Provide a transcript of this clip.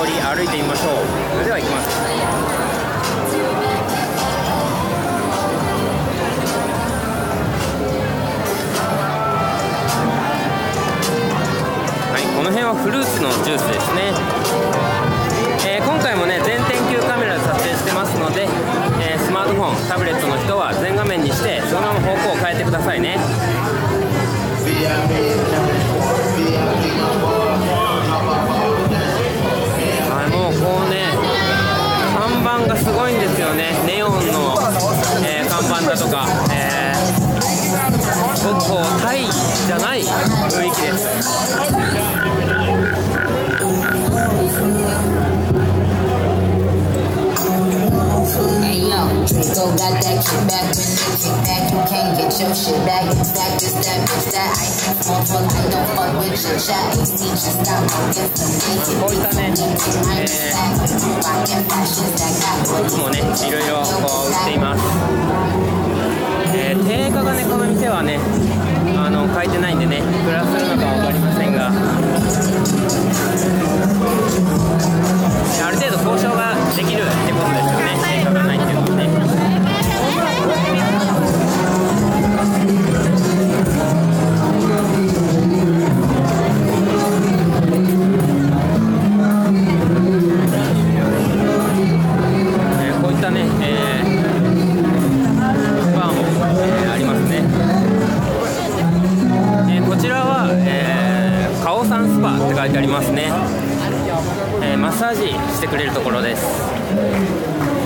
り歩いてみましょう。それでは行きます。はい、この辺はフルーツのジュースですね。今回もね全天球カメラで撮影してますので、スマートフォン、タブレットの人は全画面にしてそのまま方向を変えてくださいね。もうこうね看板がすごいんですよね。ネオンの、看板だとか、ちょっとタイじゃない雰囲気です。 Draco got that kickback, when they kick back, you can't get your shit back. In fact, it's that bitch that I think wants what I don't fuck with your chat. AC just got my gift and make it. こういったね、服もね、いろいろこう売っています。定価がね、この店はね、書いてないんでね、いくらするのかわかりませんが、ある程度交渉ができるってことですよね。定価がないっていうのはね。こういったね、バーも、ありますね。こちらは、カオサンスパって書いてありますね。マッサージしてくれるところです。